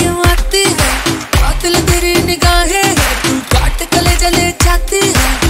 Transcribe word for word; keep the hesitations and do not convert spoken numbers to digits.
क्यों आती है, कातिल तेरी निगाहें, तू काट कले जले जाती है।